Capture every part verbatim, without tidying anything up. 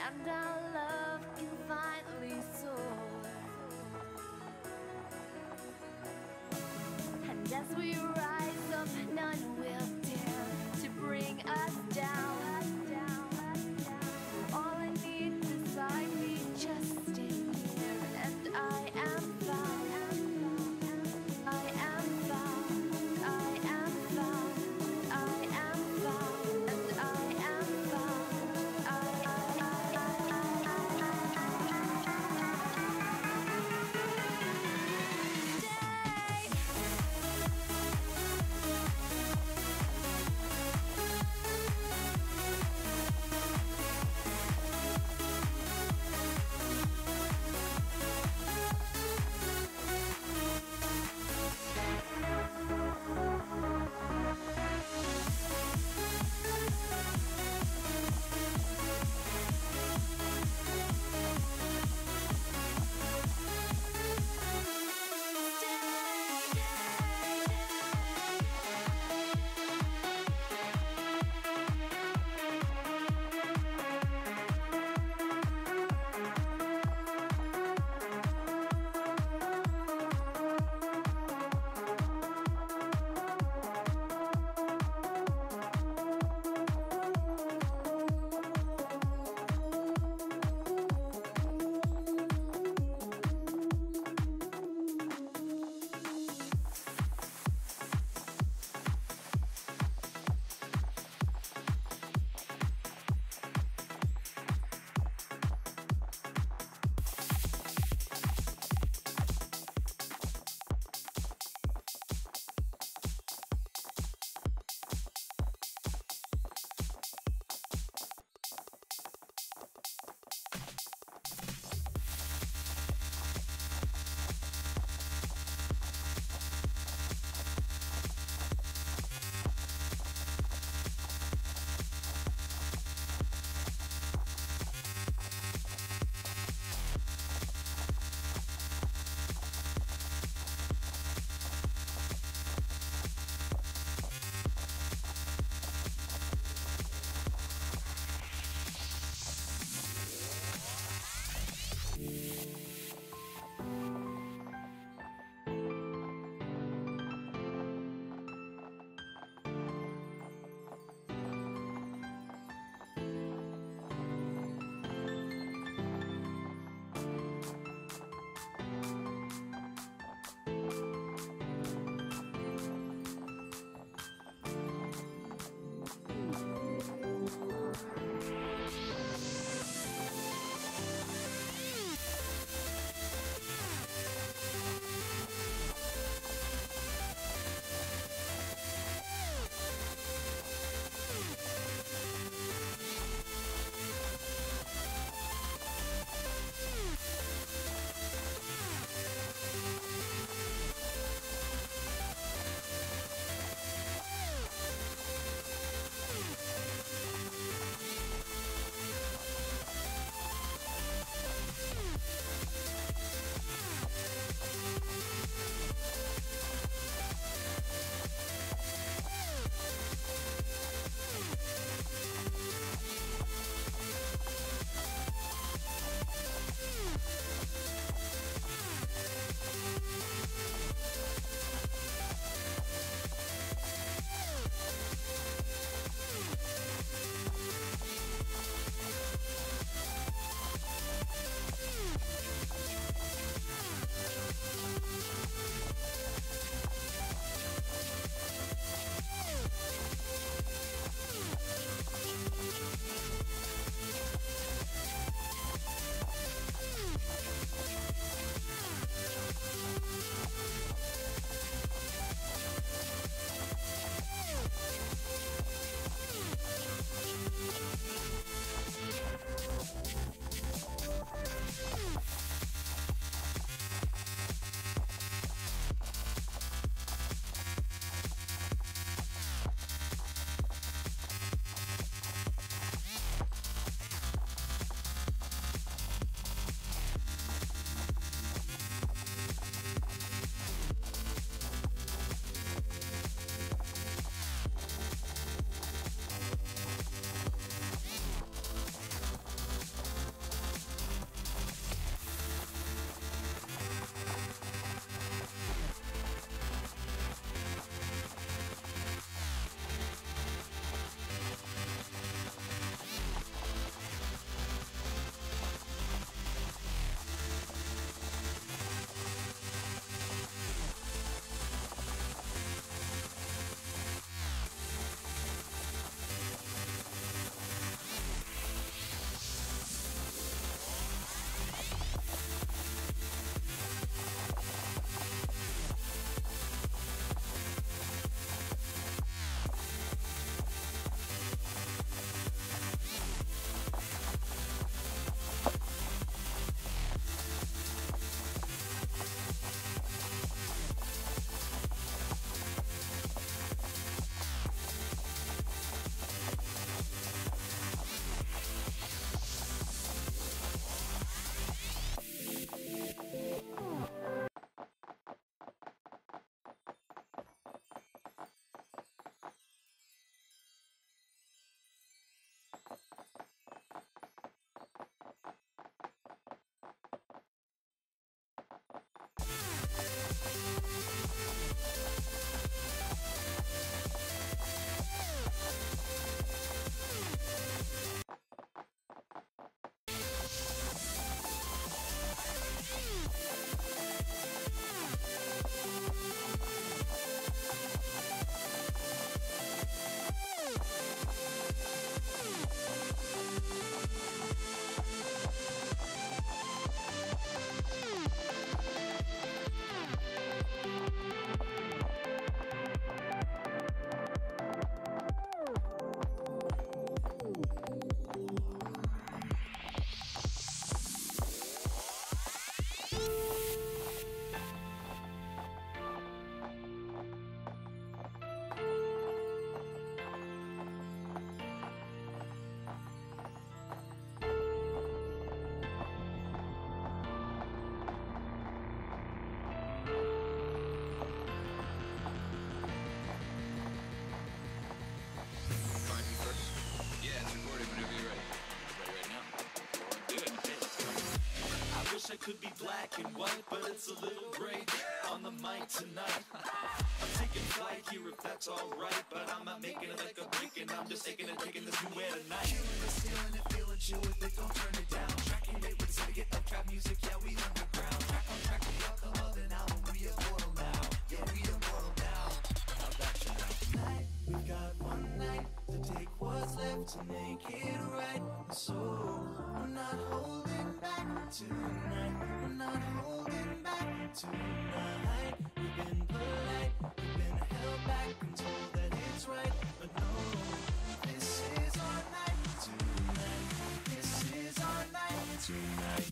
and our love can finally soar. And as we rise up, none will dare to bring us down. All I need beside me, just stay here, and I am found. I am found. I am found. I am found. And I am found. I, I, I, I, I could be black and white, but it's a little gray on the mic tonight. I'm taking flight here if that's alright, but I'm not making it like a break, and I'm just taking it, taking this new air tonight. Feeling it, stealing it, feeling chill with it, don't turn it down. Tracking it with it, get up trap music, yeah, we underground. Track on track, the outcome of an album, we immortal now. Yeah, we immortal now. How about you now? Tonight, we've got one night to take what's left to make it right. So, we're not holding back tonight. We're not holding back tonight. We've been polite, we've been held back and told that it's right. But no, this is our night tonight. This is our night tonight.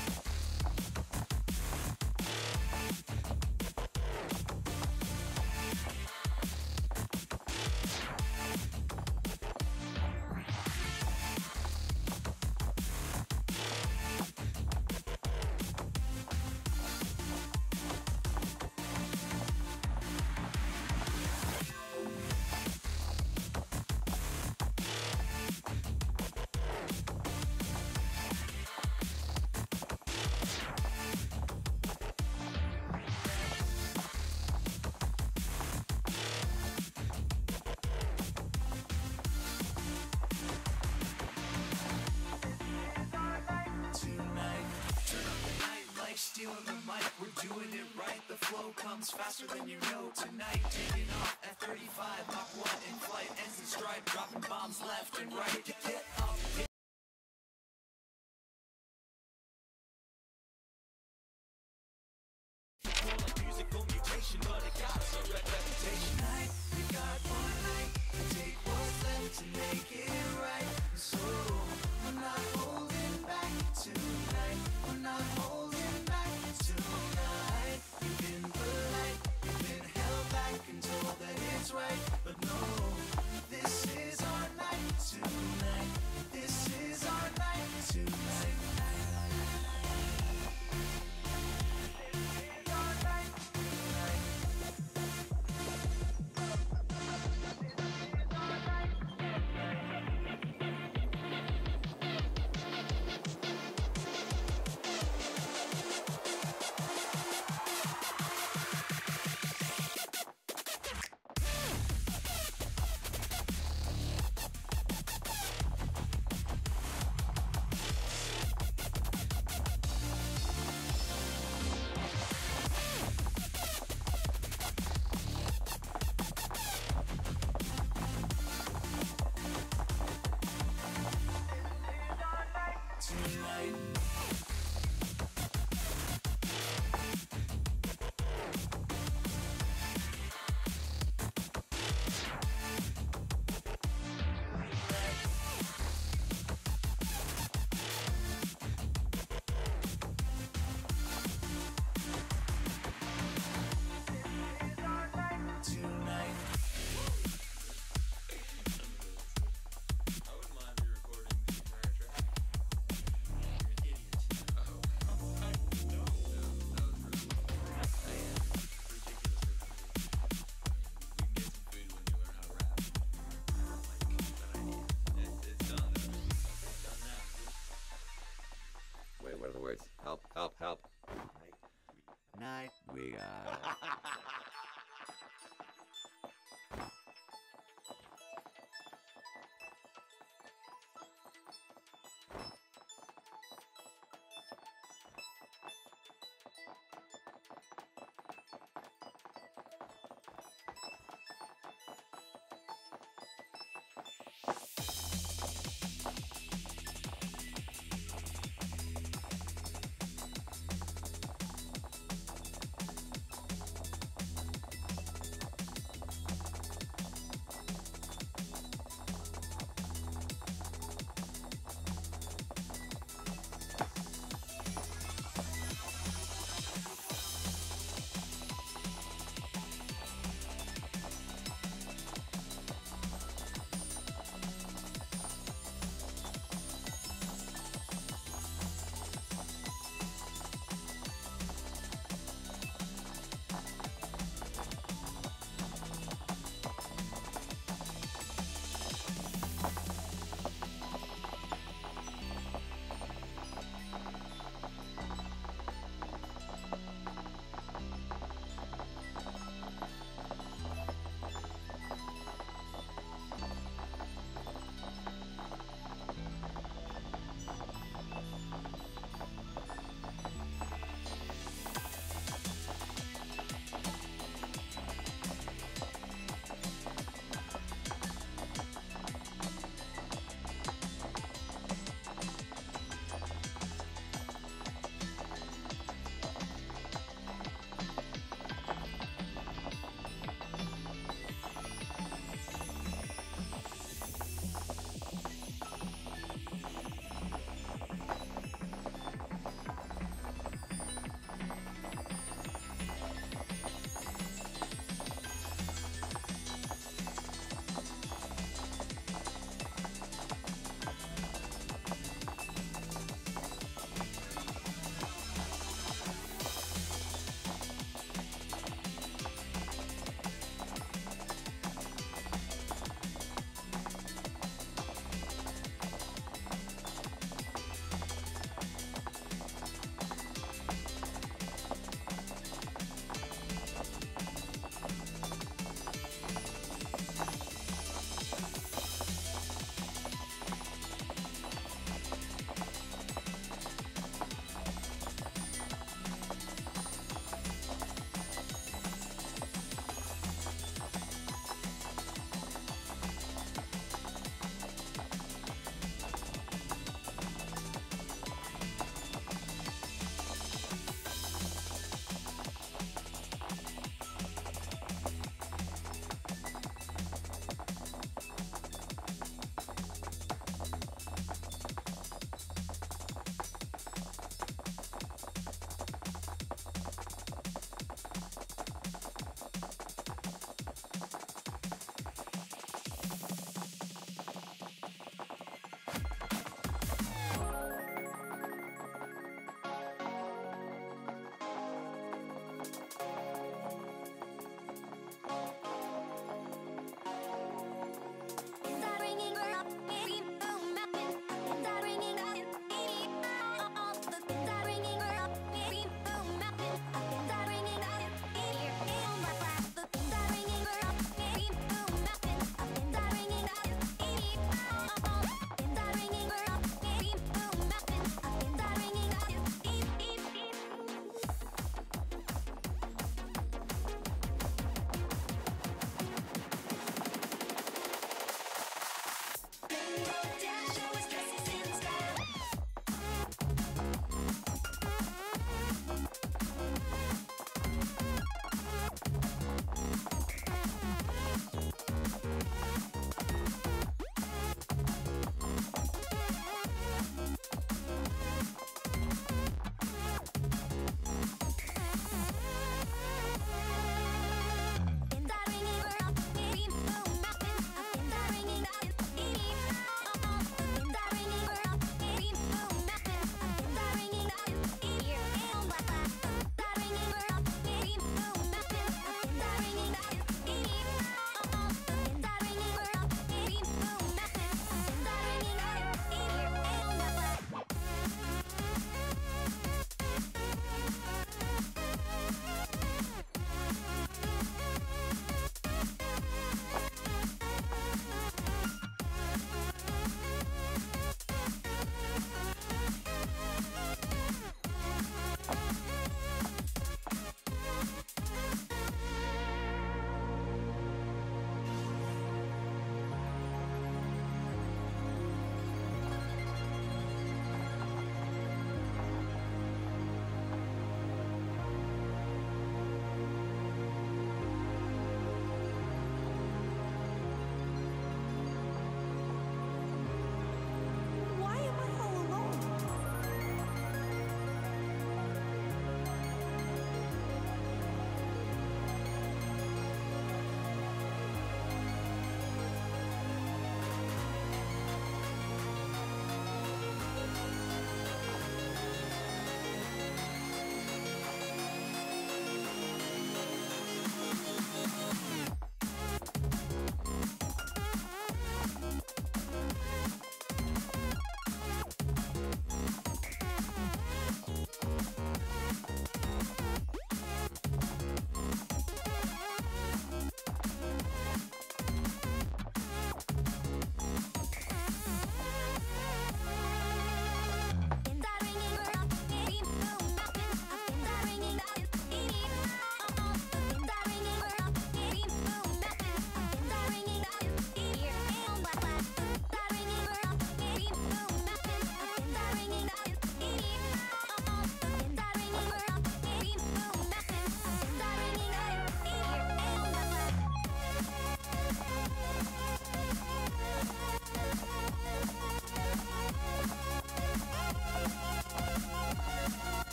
Stealing the mic, we're doing it right. The flow comes faster than you know tonight. Taking off at thirty-five, Mach one in flight, ends in stride, dropping bombs left and right. Get up, get more like musical mutation, but it got us a reputation. Tonight, we got one night to take what's left to make it right. So, we're not holding back tonight. We're not holding back tonight. We've been polite, we've been held back and told that it's right. But no, this is our night tonight. This is our night tonight.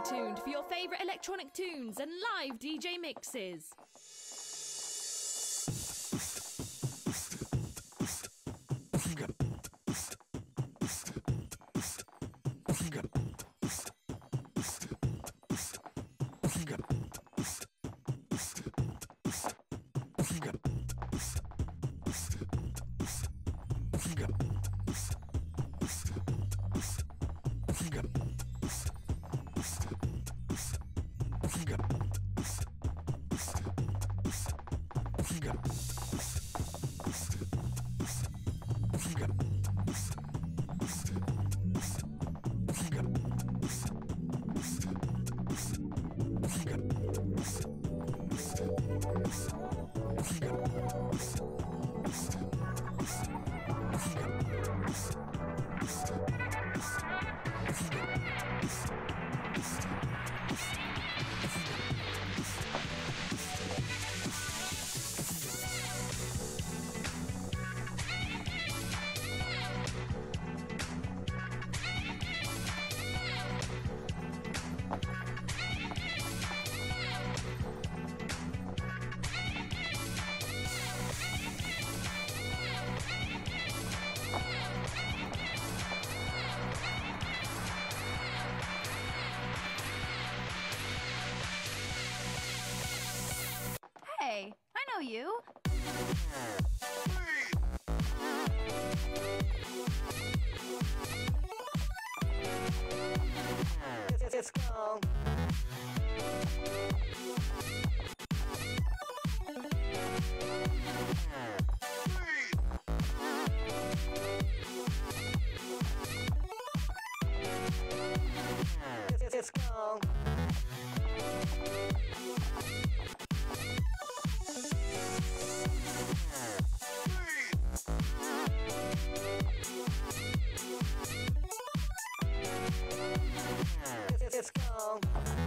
tuned for your favourite electronic tunes and live D J mixes. Hey, I know you. Let's go. Let's go. Let's go.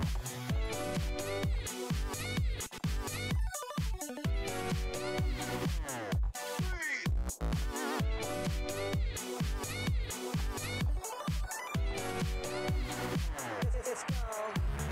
Let's go.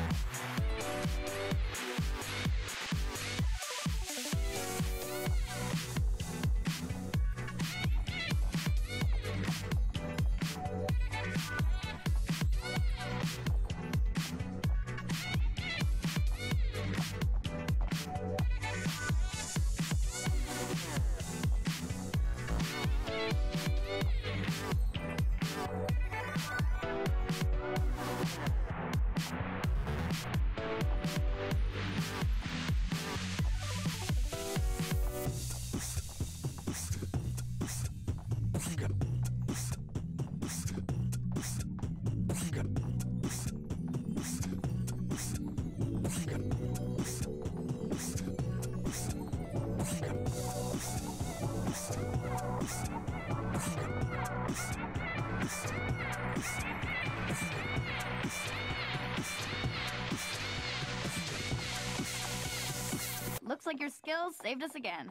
Looks like your skills saved us again.